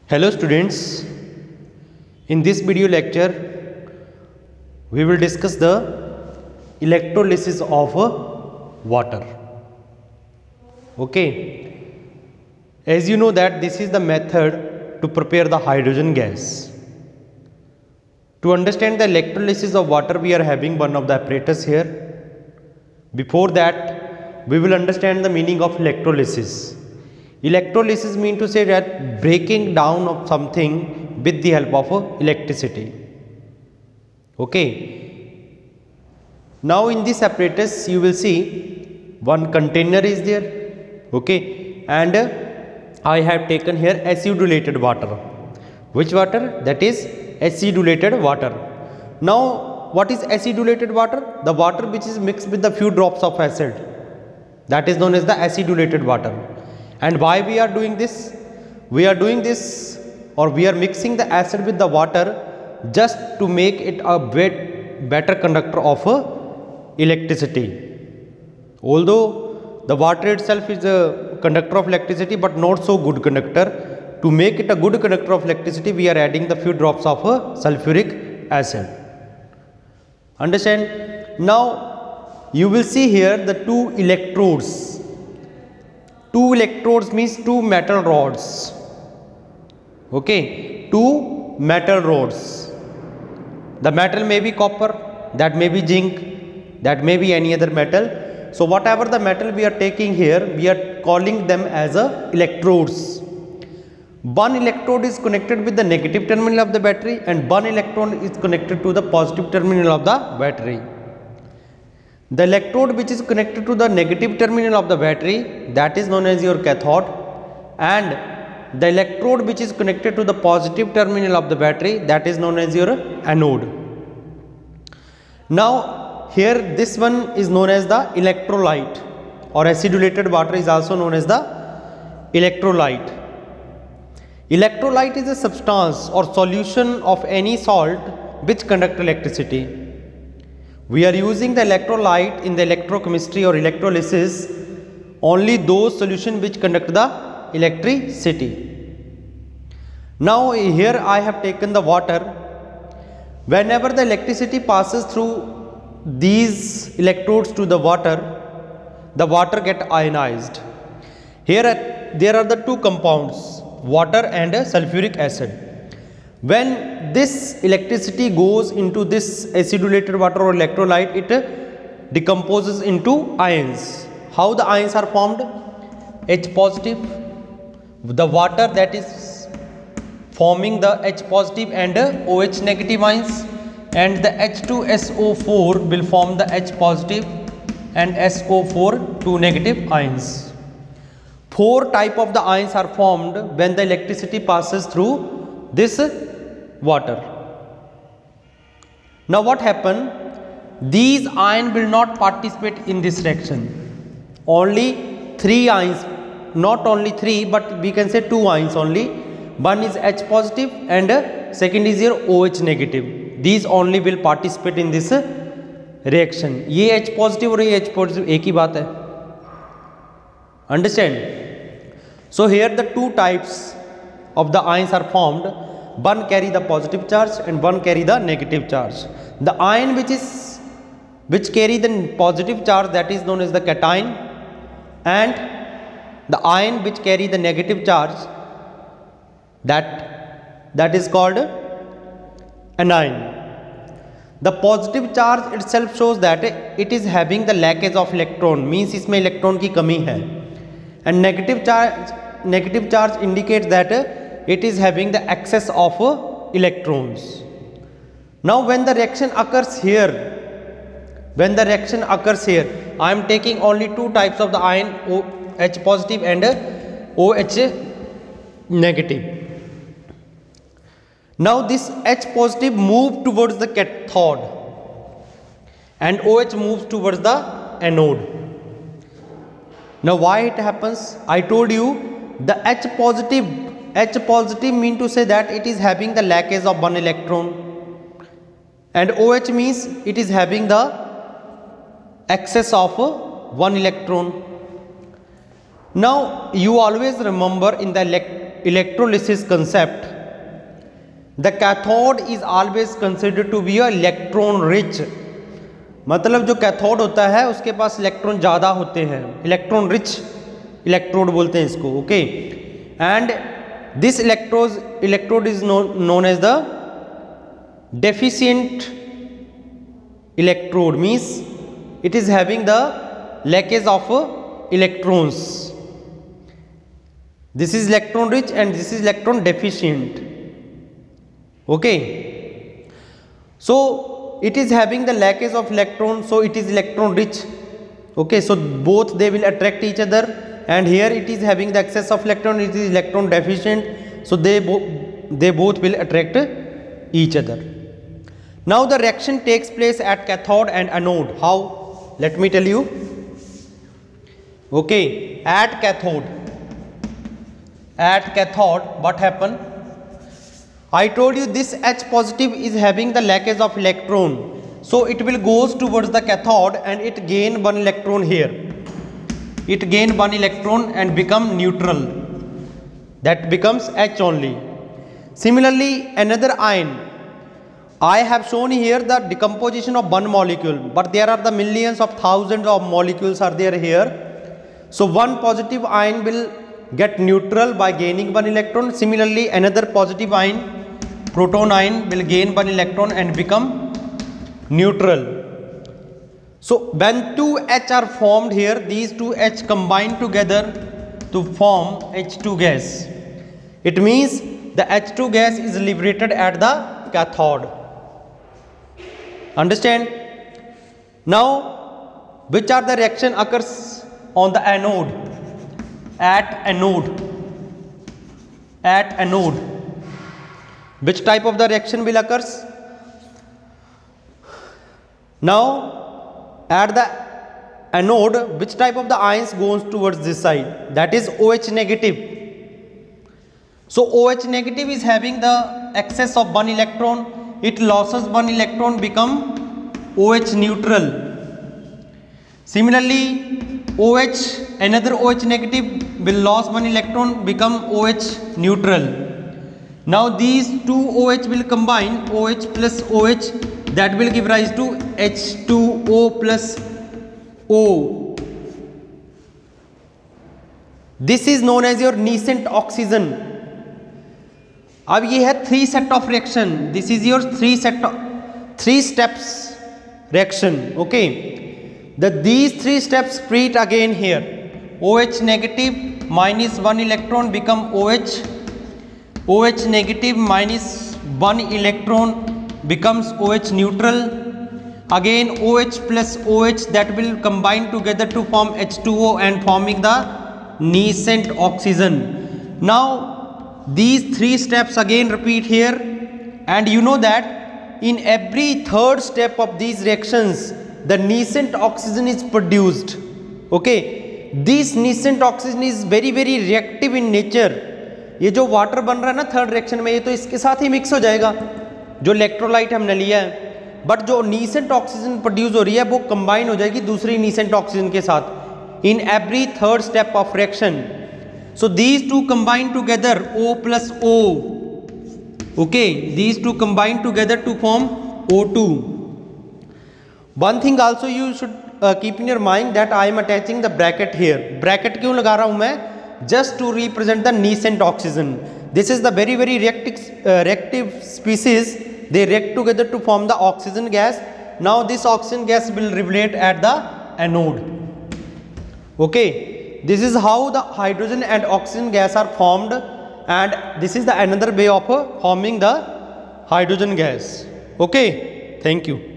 Hello students, in this video lecture we will discuss the electrolysis of water. Okay, as you know that this is the method to prepare the hydrogen gas. To understand the electrolysis of water, we are having one of the apparatus here. Before that, we will understand the meaning of electrolysis. Electrolysis means to say that breaking down of something with the help of electricity. Okay. Now in this apparatus you will see one container is there. Okay. And I have taken here acidulated water. Which water? That is acidulated water. Now what is acidulated water? The water which is mixed with the few drops of acid. That is known as the acidulated water. And why we are doing this? We are doing this, or we are mixing the acid with the water just to make it a better conductor of electricity. Although the water itself is a conductor of electricity but not so good conductor, to make it a good conductor of electricity we are adding the few drops of sulfuric acid. Understand? Now you will see here the two electrodes. Two electrodes means two metal rods. Okay, two metal rods. The metal may be copper, that may be zinc, that may be any other metal. So whatever the metal we are taking here, we are calling them as electrodes. One electrode is connected with the negative terminal of the battery and one electron is connected to the positive terminal of the battery. The electrode which is connected to the negative terminal of the battery, that is known as your cathode, and the electrode which is connected to the positive terminal of the battery, that is known as your anode. Now here this one is known as the electrolyte, or acidulated water is also known as the electrolyte. Electrolyte is a substance or solution of any salt which conduct electricity. We are using the electrolyte in the electrochemistry or electrolysis only those solutions which conduct the electricity. Now here I have taken the water. Whenever the electricity passes through these electrodes to the water get ionized. Here there are the two compounds, water and sulfuric acid. When this electricity goes into this acidulated water or electrolyte, it decomposes into ions. How the ions are formed? H positive, the water that is forming the H positive and OH negative ions, and the H2SO4 will form the H positive and SO4 2 negative ions. Four type of the ions are formed when the electricity passes through this water. Now what happen? These ions will not participate in this reaction. Only three ions, not only three but we can say two ions only. One is H positive and second is your OH negative. These only will participate in this reaction. ये H positive और ये H positive एक ही बात है. Understand? So here the two types of the ions are formed. One carry the positive charge and one carry the negative charge. The ion which carry the positive charge, that is known as the cation, and the ion which carry the negative charge, that is called anion. The positive charge itself shows that it is having the lackage of electron, means इसमें electron की कमी है, and negative charge indicates that it is having the excess of electrons. Now when the reaction occurs here, I am taking only two types of the ion, H positive and OH negative. Now this H positive moves towards the cathode and OH moves towards the anode. Now why it happens? I told you the H positive mean to say that it is having the lackage of one electron, and OH means it is having the excess of one electron. Now you always remember in the electrolysis concept, the cathode is always considered to be a electron rich. मतलब जो cathode होता है उसके पास electron ज़्यादा होते हैं, electron rich electrode बोलते हैं इसको. Okay, and this electrode is known as the deficient electrode, means it is having the leakage of electrons. This is electron rich and this is electron deficient. Okay, so it is having the leakage of electron, so it is electron rich. Okay, so both they will attract each other, and here it is having the excess of electron, it is electron deficient, so they both will attract each other. Now the reaction takes place at cathode and anode. How? Let me tell you. Okay, at cathode what happened? I told you this H positive is having the leakage of electron, so it will goes towards the cathode and it gain one electron here. It gain one electron and become neutral. That becomes H only. Similarly, another ion. I have shown here the decomposition of one molecule, but there are the millions of thousands of molecules are there here. So one positive ion will get neutral by gaining one electron. Similarly, another positive ion, proton ion, will gain one electron and become neutral. So when two H are formed here, these two H combine together to form H2 gas. It means the H2 gas is liberated at the cathode. Understand? Now, which are the reaction occurs on the anode? At anode, which type of the reaction will occurs? Now, at the anode, which type of the ions goes towards this side? That is OH negative. So OH negative is having the excess of one electron. It loses one electron, become OH neutral. Similarly, OH, another OH negative will lose one electron, become OH neutral. Now these two OH will combine, OH plus OH, that will give rise to H2O plus O. This is known as your nascent oxygen. अब ये है 3 set of reaction. This is your 3 steps reaction. Okay, these 3 steps repeat again here. OH negative minus 1 electron become OH. OH negative minus 1 electron becomes OH neutral. Again OH plus OH, that will combine together to form H2O and forming the nascent oxygen. Now these 3 steps again repeat here, and you know that in every third step of these reactions the nascent oxygen is produced. Okay, this nascent oxygen is very reactive in nature. ये जो water बन रहा है ना third reaction में, ये तो इसके साथ ही मिक्स हो जाएगा जो इलेक्ट्रोलाइट हमने लिया है, बट जो नीसेंट ऑक्सीजन प्रोड्यूस हो रही है वो कंबाइन हो जाएगी दूसरी नीसेंट ऑक्सीजन के साथ in every third step of reaction. So these two combine together, O plus O. Okay, these two combine together to form O2. One thing also you should keep in your mind that I am attaching the bracket here. Bracket क्यों लगा रहा हूँ मैं? Just to represent the nascent oxygen. This is the very reactive species. They react together to form the oxygen gas. Now this oxygen gas will liberate at the anode. Okay. This is how the hydrogen and oxygen gas are formed, and this is the another way of forming the hydrogen gas. Okay, thank you.